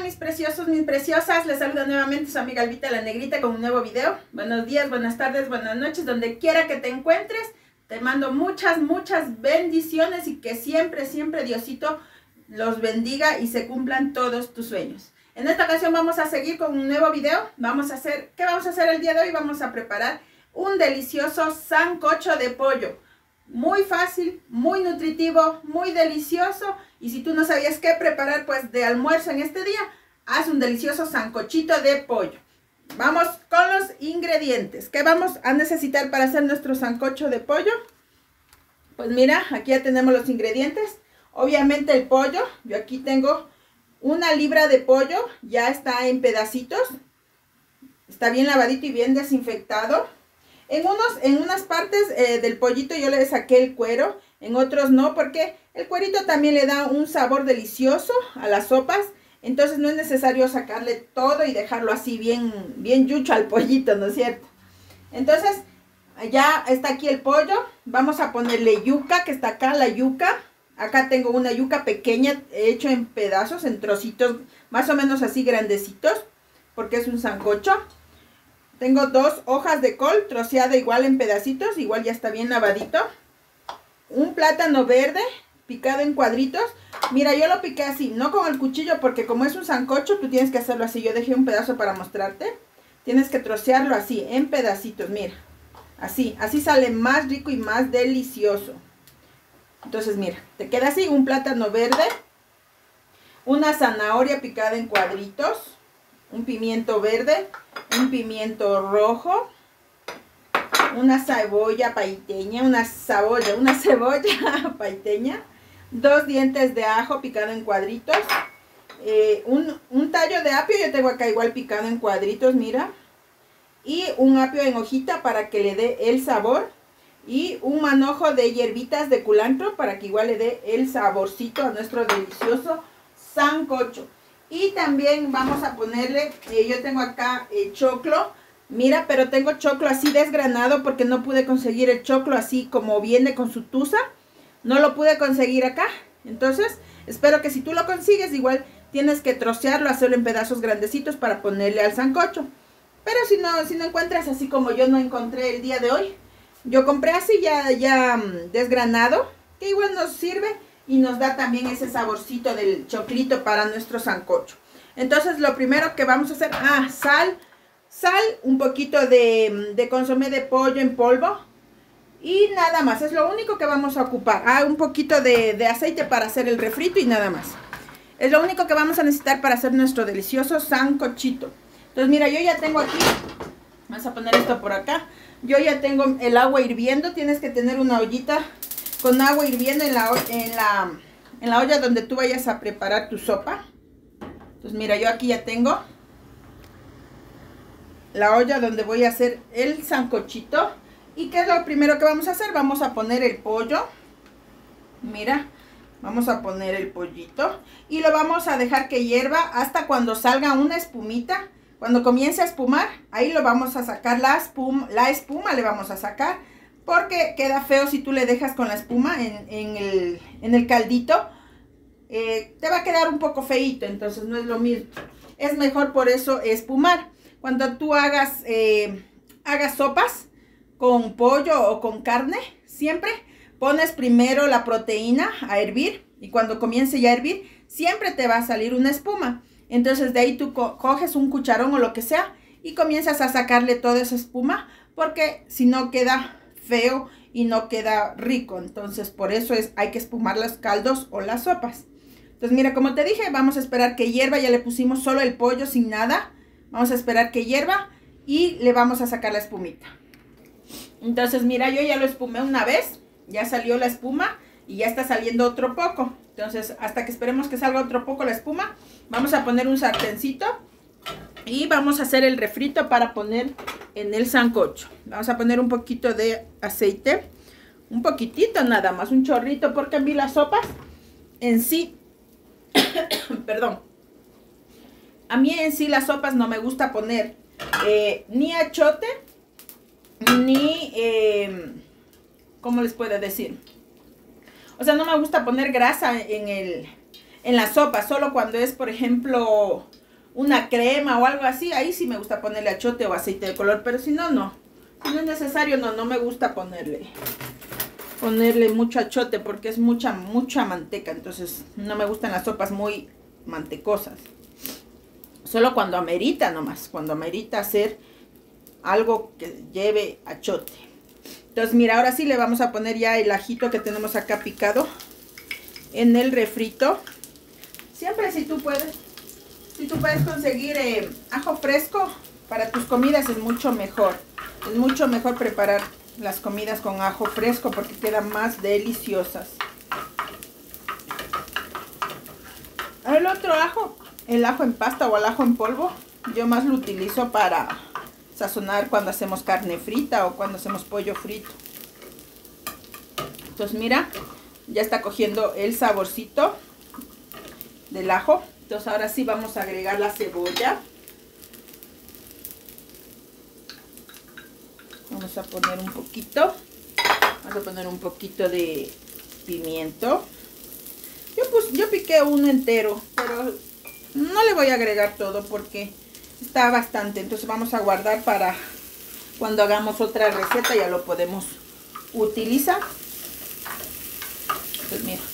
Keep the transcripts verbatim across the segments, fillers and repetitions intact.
están mis preciosos, mis preciosas? Les saluda nuevamente su amiga Albita la Negrita con un nuevo video. Buenos días, buenas tardes, buenas noches, donde quiera que te encuentres. Te mando muchas, muchas bendiciones y que siempre, siempre Diosito los bendiga y se cumplan todos tus sueños. En esta ocasión vamos a seguir con un nuevo video. Vamos a hacer, ¿qué vamos a hacer el día de hoy? Vamos a preparar un delicioso sancocho de pollo. Muy fácil, muy nutritivo, muy delicioso. Y si tú no sabías qué preparar pues de almuerzo en este día, haz un delicioso sancochito de pollo. Vamos con los ingredientes. ¿Qué vamos a necesitar para hacer nuestro sancocho de pollo? Pues mira, aquí ya tenemos los ingredientes. Obviamente el pollo, yo aquí tengo una libra de pollo, ya está en pedacitos. Está bien lavadito y bien desinfectado. En, unos, en unas partes eh, del pollito yo le saqué el cuero, en otros no, porque el cuerito también le da un sabor delicioso a las sopas. Entonces no es necesario sacarle todo y dejarlo así bien, bien yucho al pollito, ¿no es cierto? Entonces ya está aquí el pollo. Vamos a ponerle yuca, que está acá la yuca. Acá tengo una yuca pequeña, hecho en pedazos, en trocitos, más o menos así grandecitos, porque es un sancocho. Tengo dos hojas de col troceada igual en pedacitos, igual ya está bien lavadito. Un plátano verde picado en cuadritos. Mira, yo lo piqué así, no con el cuchillo, porque como es un sancocho, tú tienes que hacerlo así. Yo dejé un pedazo para mostrarte. Tienes que trocearlo así, en pedacitos, mira. Así, así sale más rico y más delicioso. Entonces, mira, te queda así, un plátano verde, una zanahoria picada en cuadritos, un pimiento verde, un pimiento rojo, una cebolla paiteña, una cebolla, una cebolla paiteña, dos dientes de ajo picado en cuadritos, eh, un, un tallo de apio, yo tengo acá igual picado en cuadritos, mira, y un apio en hojita para que le dé el sabor, y un manojo de hierbitas de culantro para que igual le dé el saborcito a nuestro delicioso sancocho. Y también vamos a ponerle, eh, yo tengo acá eh, choclo, mira, pero tengo choclo así desgranado porque no pude conseguir el choclo así como viene con su tusa. No lo pude conseguir acá. Entonces, espero que si tú lo consigues, igual tienes que trocearlo, hacerlo en pedazos grandecitos para ponerle al sancocho. Pero si no, si no encuentras así como yo no encontré el día de hoy, yo compré así ya, ya um, desgranado, que igual nos sirve y nos da también ese saborcito del choclito para nuestro sancocho. Entonces lo primero que vamos a hacer, ah, sal, sal, un poquito de, de consomé de pollo en polvo y nada más, es lo único que vamos a ocupar. Ah, un poquito de, de aceite para hacer el refrito y nada más. Es lo único que vamos a necesitar para hacer nuestro delicioso sancochito. Entonces mira, yo ya tengo aquí, vamos a poner esto por acá. Yo ya tengo el agua hirviendo, tienes que tener una ollita con agua hirviendo en la, en la, en la olla donde tú vayas a preparar tu sopa. Entonces mira, yo aquí ya tengo la olla donde voy a hacer el sancochito. ¿Y qué es lo primero que vamos a hacer? Vamos a poner el pollo. Mira, vamos a poner el pollito y lo vamos a dejar que hierva hasta cuando salga una espumita. Cuando comience a espumar, ahí lo vamos a sacar, la espuma, la espuma le vamos a sacar, porque queda feo si tú le dejas con la espuma en, en, el, en el caldito. Eh, te va a quedar un poco feíto, entonces no es lo mismo. Es mejor por eso espumar. Cuando tú hagas, eh, hagas sopas con pollo o con carne, siempre pones primero la proteína a hervir. Y cuando comience ya a hervir, siempre te va a salir una espuma. Entonces de ahí tú co coges un cucharón o lo que sea y comienzas a sacarle toda esa espuma, porque si no queda feo y no queda rico. Entonces por eso es, hay que espumar los caldos o las sopas. Entonces mira, como te dije, vamos a esperar que hierva. Ya le pusimos solo el pollo sin nada. Vamos a esperar que hierva y le vamos a sacar la espumita. Entonces mira, yo ya lo espumé una vez, ya salió la espuma y ya está saliendo otro poco. Entonces hasta que esperemos que salga otro poco la espuma, vamos a poner un sartencito y vamos a hacer el refrito para poner en el sancocho. Vamos a poner un poquito de aceite, un poquitito nada más, un chorrito, porque a mí las sopas en sí, perdón, a mí en sí las sopas no me gusta poner eh, ni achote, ni, eh, ¿cómo les puedo decir? O sea, no me gusta poner grasa en, el, en la sopa, solo cuando es, por ejemplo, una crema o algo así, ahí sí me gusta ponerle achote o aceite de color, pero si no, no. Si no es necesario, no, no me gusta ponerle ponerle mucho achote porque es mucha, mucha manteca, entonces no me gustan las sopas muy mantecosas. Solo cuando amerita nomás, cuando amerita hacer algo que lleve achote. Entonces mira, ahora sí le vamos a poner ya el ajito que tenemos acá picado en el refrito. Siempre si tú puedes, si tú puedes conseguir eh, ajo fresco para tus comidas es mucho mejor. Es mucho mejor preparar las comidas con ajo fresco porque quedan más deliciosas. El otro ajo, el ajo en pasta o el ajo en polvo, yo más lo utilizo para sazonar cuando hacemos carne frita o cuando hacemos pollo frito. Entonces mira, ya está cogiendo el saborcito del ajo. Entonces ahora sí vamos a agregar la cebolla. Vamos a poner un poquito. Vamos a poner un poquito de pimiento. Yo, pues, yo piqué uno entero, pero no le voy a agregar todo porque está bastante. Entonces vamos a guardar para cuando hagamos otra receta, ya lo podemos utilizar. Pues mira.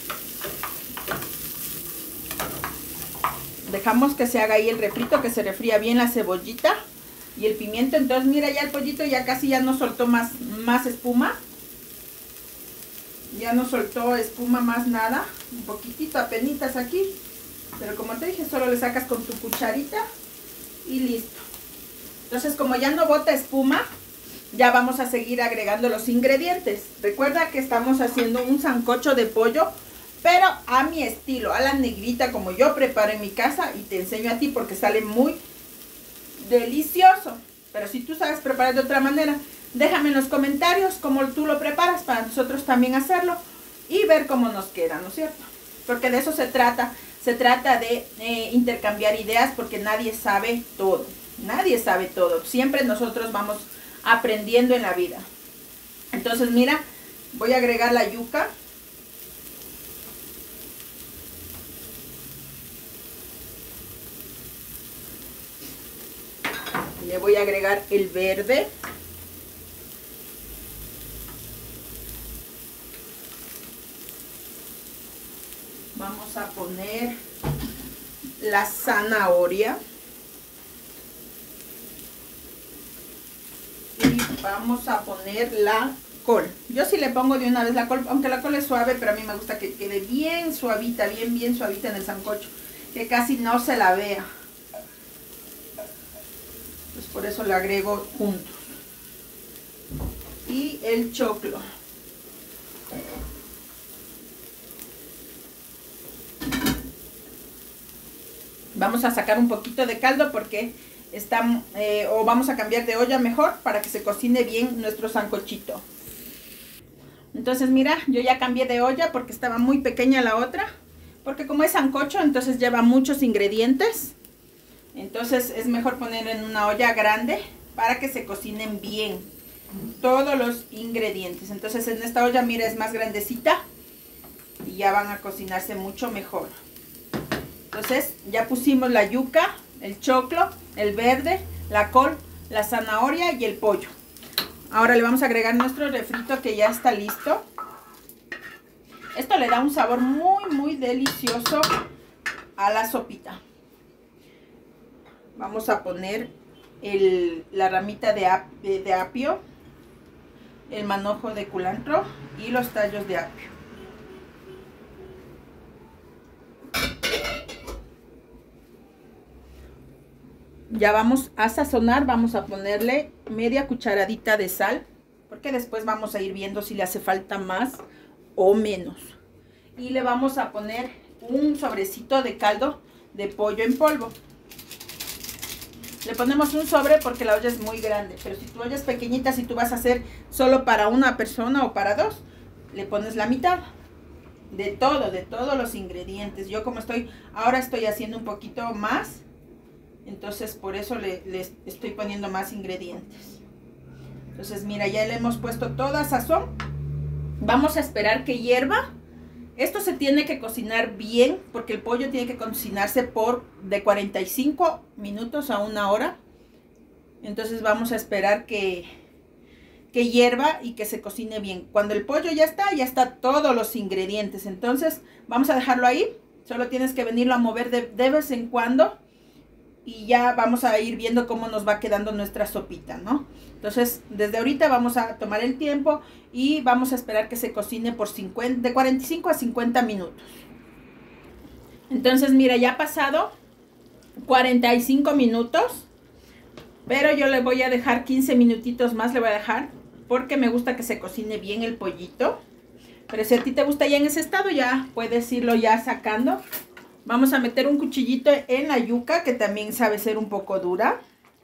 Dejamos que se haga ahí el refrito, que se refría bien la cebollita y el pimiento. Entonces mira, ya el pollito ya casi ya no soltó más, más espuma. Ya no soltó espuma más nada. Un poquitito, apenitas aquí. Pero como te dije, solo le sacas con tu cucharita y listo. Entonces como ya no bota espuma, ya vamos a seguir agregando los ingredientes. Recuerda que estamos haciendo un sancocho de pollo, pero a mi estilo, a la negrita, como yo preparo en mi casa y te enseño a ti porque sale muy delicioso. Pero si tú sabes preparar de otra manera, déjame en los comentarios cómo tú lo preparas para nosotros también hacerlo y ver cómo nos queda, ¿no es cierto? Porque de eso se trata, se trata de eh, intercambiar ideas porque nadie sabe todo, nadie sabe todo. Siempre nosotros vamos aprendiendo en la vida. Entonces mira, voy a agregar la yuca. Le voy a agregar el verde. Vamos a poner la zanahoria. Y vamos a poner la col. Yo sí le pongo de una vez la col, aunque la col es suave, pero a mí me gusta que quede bien suavita, bien, bien suavita en el sancocho. Que casi no se la vea. Pues por eso le agrego juntos. Y el choclo. Vamos a sacar un poquito de caldo porque está, eh, o vamos a cambiar de olla mejor para que se cocine bien nuestro sancochito. Entonces mira, yo ya cambié de olla porque estaba muy pequeña la otra. Porque como es sancocho, entonces lleva muchos ingredientes. Entonces es mejor poner en una olla grande para que se cocinen bien todos los ingredientes. Entonces en esta olla, mira, es más grandecita y ya van a cocinarse mucho mejor. Entonces ya pusimos la yuca, el choclo, el verde, la col, la zanahoria y el pollo. Ahora le vamos a agregar nuestro refrito que ya está listo. Esto le da un sabor muy muy delicioso a la sopita. Vamos a poner el, la ramita de, ap, de, de apio, el manojo de culantro y los tallos de apio. Ya vamos a sazonar, vamos a ponerle media cucharadita de sal, porque después vamos a ir viendo si le hace falta más o menos. Y le vamos a poner un sobrecito de caldo de pollo en polvo. Le ponemos un sobre porque la olla es muy grande, pero si tu olla es pequeñita, si tú vas a hacer solo para una persona o para dos, le pones la mitad de todo, de todos los ingredientes. Yo como estoy, ahora estoy haciendo un poquito más, entonces por eso le, le estoy poniendo más ingredientes. Entonces mira, ya le hemos puesto toda sazón. Vamos a esperar que hierva Esto se tiene que cocinar bien porque el pollo tiene que cocinarse por de cuarenta y cinco minutos a una hora. Entonces vamos a esperar que, que hierva y que se cocine bien. Cuando el pollo ya está, ya está todos los ingredientes. Entonces vamos a dejarlo ahí. Solo tienes que venirlo a mover de, de vez en cuando. Y ya vamos a ir viendo cómo nos va quedando nuestra sopita, ¿no? Entonces, desde ahorita vamos a tomar el tiempo y vamos a esperar que se cocine por cincuenta, de cuarenta y cinco a cincuenta minutos. Entonces, mira, ya ha pasado cuarenta y cinco minutos, pero yo le voy a dejar quince minutitos más, le voy a dejar, porque me gusta que se cocine bien el pollito. Pero si a ti te gusta ya en ese estado, ya puedes irlo ya sacando. Vamos a meter un cuchillito en la yuca, que también sabe ser un poco dura.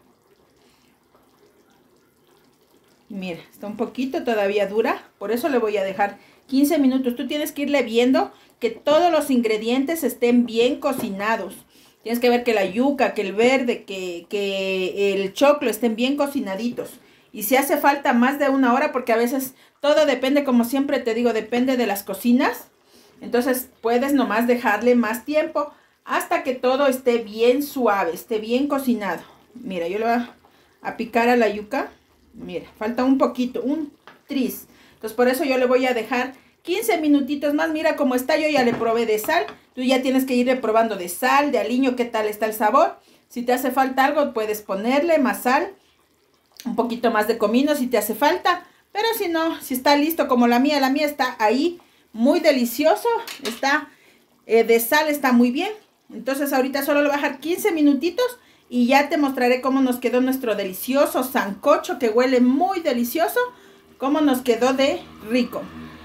Mira, está un poquito todavía dura, por eso le voy a dejar quince minutos. Tú tienes que irle viendo que todos los ingredientes estén bien cocinados. Tienes que ver que la yuca, que el verde, que, que el choclo estén bien cocinaditos. Y si hace falta más de una hora, porque a veces todo depende, como siempre te digo, depende de las cocinas. Entonces puedes nomás dejarle más tiempo hasta que todo esté bien suave, esté bien cocinado. Mira, yo le voy a, a picar a la yuca. Mira, falta un poquito, un tris. Entonces por eso yo le voy a dejar quince minutitos más. Mira cómo está, yo ya le probé de sal. Tú ya tienes que irle probando de sal, de aliño, qué tal está el sabor. Si te hace falta algo, puedes ponerle más sal. Un poquito más de comino si te hace falta. Pero si no, si está listo como la mía, la mía está ahí. Muy delicioso, está eh, de sal, está muy bien. Entonces ahorita solo le voy a dejar quince minutitos y ya te mostraré cómo nos quedó nuestro delicioso sancocho, que huele muy delicioso, cómo nos quedó de rico.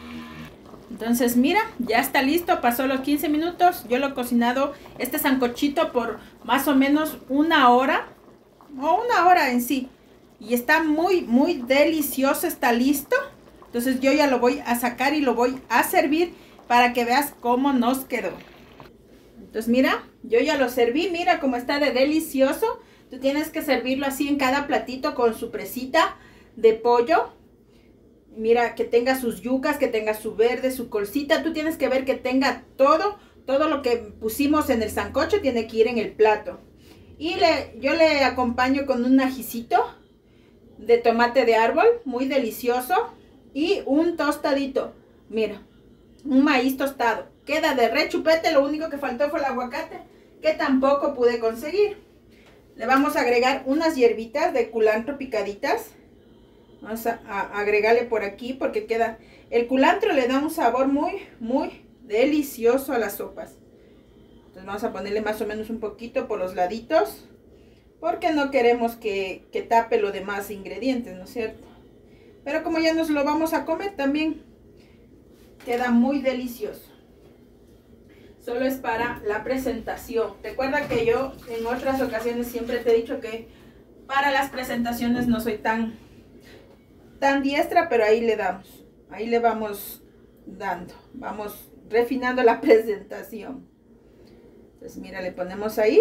Entonces mira, ya está listo, pasó los quince minutos. Yo lo he cocinado este sancochito por más o menos una hora, o una hora en sí. Y está muy, muy delicioso, está listo. Entonces yo ya lo voy a sacar y lo voy a servir para que veas cómo nos quedó. Entonces mira, yo ya lo serví, mira cómo está de delicioso. Tú tienes que servirlo así en cada platito con su presita de pollo. Mira, que tenga sus yucas, que tenga su verde, su colcita. Tú tienes que ver que tenga todo, todo lo que pusimos en el sancocho tiene que ir en el plato. Y le, yo le acompaño con un ajicito de tomate de árbol, muy delicioso. Y un tostadito, mira, un maíz tostado. Queda de rechupete, lo único que faltó fue el aguacate, que tampoco pude conseguir. Le vamos a agregar unas hierbitas de culantro picaditas. Vamos a, a agregarle por aquí porque queda... El culantro le da un sabor muy, muy delicioso a las sopas. Entonces vamos a ponerle más o menos un poquito por los laditos, porque no queremos que, que tape los demás ingredientes, ¿no es cierto? Pero como ya nos lo vamos a comer también, queda muy delicioso. Solo es para la presentación. Recuerda que yo en otras ocasiones siempre te he dicho que para las presentaciones no soy tan, tan diestra, pero ahí le damos. Ahí le vamos dando. Vamos refinando la presentación. Entonces mira, le ponemos ahí.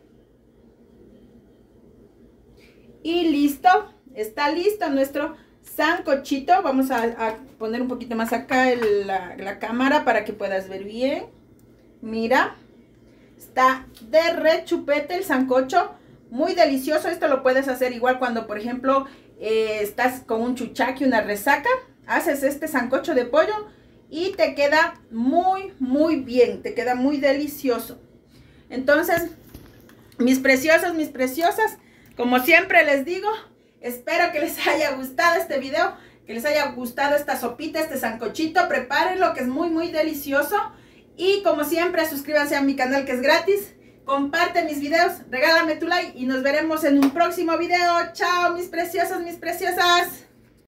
Y listo. Está listo nuestro sancochito. Vamos a, a poner un poquito más acá el, la, la cámara para que puedas ver bien. Mira, está de rechupete el sancocho, muy delicioso. Esto lo puedes hacer igual cuando, por ejemplo, eh, estás con un chuchaqui, una resaca. Haces este sancocho de pollo y te queda muy, muy bien. Te queda muy delicioso. Entonces, mis preciosos, mis preciosas, como siempre les digo, espero que les haya gustado este video, que les haya gustado esta sopita, este sancochito. Prepárenlo, que es muy, muy delicioso. Y como siempre, suscríbanse a mi canal, que es gratis. Comparte mis videos, regálame tu like y nos veremos en un próximo video. Chao, mis preciosos, mis preciosas.